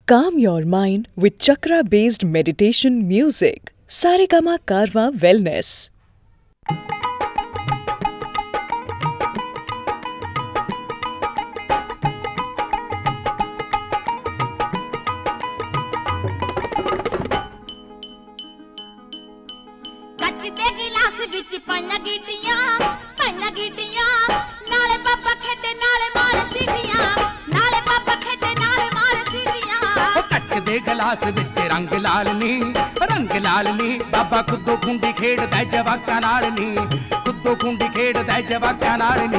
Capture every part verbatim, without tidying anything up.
Calm your mind with chakra-based meditation music. Saregama Karwa Wellness. गिलास विच रंग लाल नी रंग लाल नी बाबा खुदो खुंडी खेड़दा जवाकां नाल नी खुदो खुंडी खेड़दा जवाकां नाल नी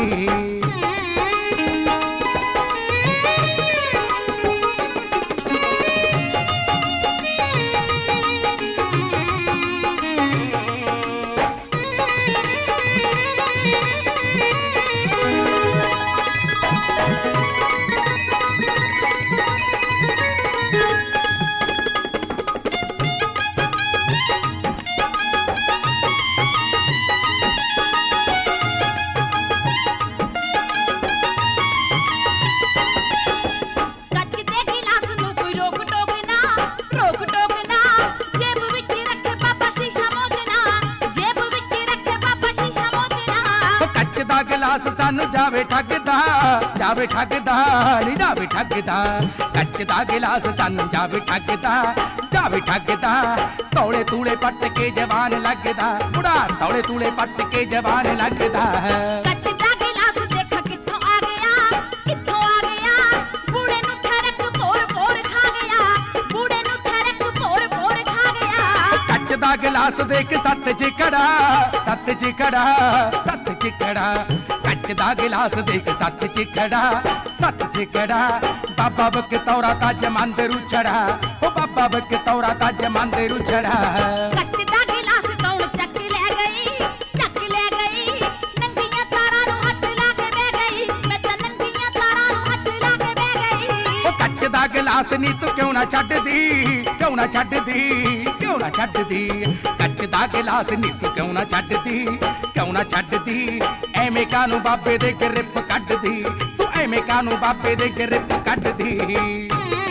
गिलास सानू जावे ठगदा जावे ठगदा नी जावे ठगदा कच्च दा गिलास सानू जावे ठगदा जावे ठगदा तौले तूले पट के जवान लगदा बुढ़ा तौले तूले पट के जवान लगदा कच्च दा गिलास देख कित्थों आ गया कित्थों आ गया बूढ़े नु ठरक पोर पोर खा गया बूढ़े नु ठरक पोर पोर खा गया कच्च दा गिलास देख सत चिकड़ा सत चिकड़ा सत चिकड़ा कच्च दा गिलास देख सत चिकड़ा सत चिकड़ा बाबा बक तौरा ता जमांदे रुछड़ा ओ बाबा बक तौरा ता जमांदे रुछड़ा कच्च दा गिलास कौन चक ले गई चक ले गई नंगियां तारा नु हथ ला के बह गई मैं तां नंगियां तारा नु हथ ला के बह गई ओ कच्च दा गिलास नी तू क्यों ना छड्ड दी क्यों ना छड्ड दी क्यों ना छड्ड दी कच्च दा गिलास नी तू क्यों ना छड्ड दी क्यों ना छड्ड दी ਐਵੇਂ ਕਾਨੂੰ ਬਾਬੇ ਦੇ ਗ੍ਰਿਪ ਕੱਢਦੀ ਤੂੰ ਐਵੇਂ ਕਾਨੂੰ ਬਾਬੇ ਦੇ ਗ੍ਰਿਪ ਕੱਢਦੀ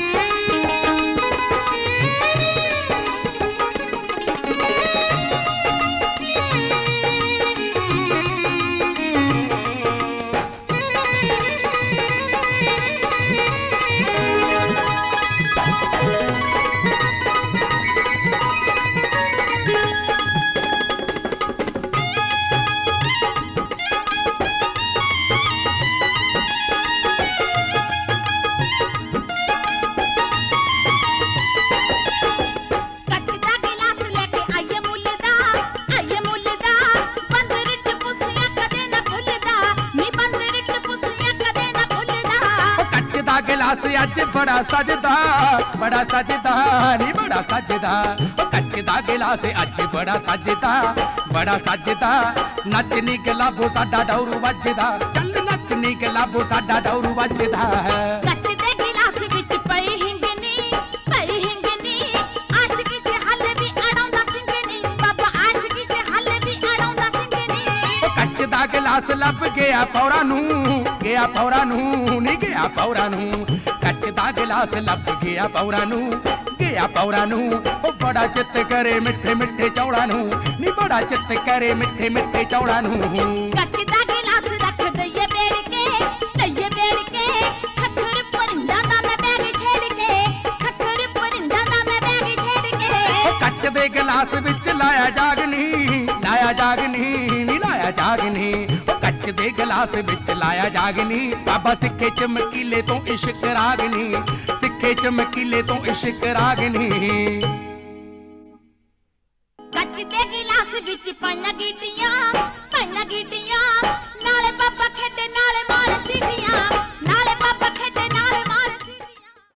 गिलास अज बड़ा सजदा बड़ा सजदा नी बड़ा सजदा कच्च दा गिलास अज बड़ा सजदा बड़ा सजदा नचनी गलाबो साडा डौरू वजदा चल नचनी गलाबो साडा डौरू वजदा कच्च दे गिलास विच पई हिंगनी पई हिंगनी आशिकी ते हले भी अड़ाउंदा सिंगनी बाबा आशिकी ते हले भी अड़ाउंदा सिंगनी कच्च दा गिलास लब गया पौरा नू गया पौरा नू नी गया पौरा नू कच्च दा गिलास लब गया पौरा नू गया पौरा नू ओ बड़ा चित करे मिठे मिठे चौड़ा नू नी बड़ा चित करे मिठे मिठे चौड़ा नू कच्च दा गिलास रख दइए बेड़ के दइए बेड़ के खखर परिंदा दा मैं बैग छेड़ के खखर परिंदा दा मैं बैग छेड़ के ओ कच्च दे गिलास विच लाया जागनी लाया जागनी नी लाया जागनी कच्च दे गिलास विच लाया जागनी बाबा सिक्खे चमकीले तो इश्क रागनी सिक्खे चमकीले तो इश्क रागनी कच्च दे गिलास विच पाइयां गीटियां